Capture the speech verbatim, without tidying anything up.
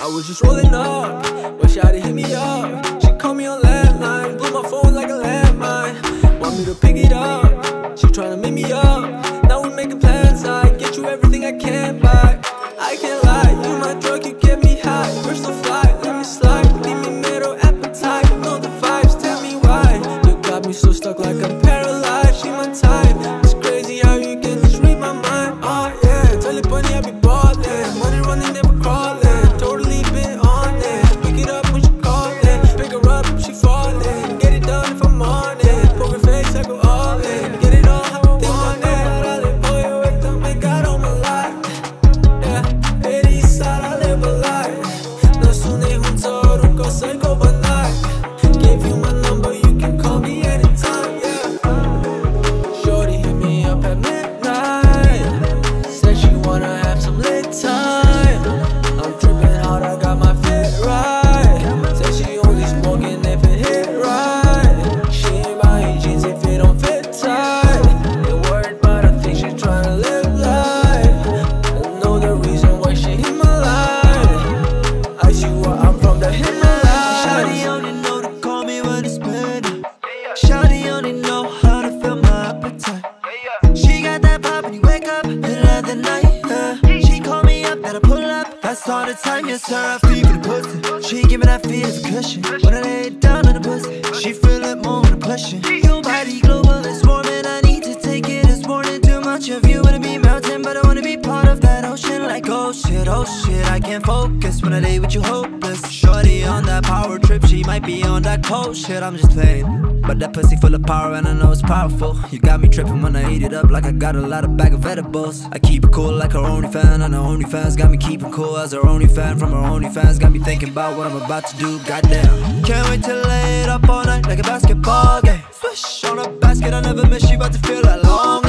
I was just rolling up, when shawty hit me up. She called me on landline, blew my phone like a landmine. Want me to pick it up, she tryna make me up. Now we making plans, I get you everything I can buy. I can't lie, you my drug, you get me high. We're so fly, let me slide, leave me middle appetite. Know the vibes, tell me why. You got me so stuck like I'm paralyzed. She my type, it's crazy how you can just read my mind. Oh yeah, tell it bunny I be ballin'. Money running, never crawling. Totally been on it. Pick it up when she callin'. Pick her up if she fallin'. Get it done if I'm on it. Poker face, I go all in. Get it all how I want it. Dale, boy, wake up, make out on my life. Yeah, eighty side, I live a life. No sunny hunter, ruko psycho by night. Give you my number, you can call me anytime, yeah. Shorty hit me up at midnight. Said she wanna have some lit time. I'm tripping out, I got my fit right. Said she only smoking if it hit right. She ain't buying jeans if it don't fit tight. Ain't worried about a thing, she tryna live life. I know the reason why she hit my line. I see where I'm from, that hit my line. Shawty only know to call me when it's better. Shawty only know how to fill my appetite. She got that pop when you wake up, middle of the night, yeah. She call me up, that I pull up. That's all the time, yes sir, I feed for the pussy. She give me that feel as a cushion. When I lay it down on the pussy, she feel it more when I'm pushing. Your body global, it's warming, I need to take it. It's more than too much of you. Wanna be melting, but I wanna be part of that ocean. Like oh shit, oh shit, I can't focus when I lay with you hopeless. Shorty on that power trip, she might be on that cold shit. I'm just playing, but that pussy full of power and I know it's powerful. You got me tripping when I eat it up like I got a lot of bag of edibles. I keep it cool like her OnlyFans, and her OnlyFans got me keeping cool as her OnlyFans. From her OnlyFans got me thinking about what I'm about to do, goddamn. Can't wait to lay it up all night like a basketball game. Swish on a basket, I never miss, she about to feel that long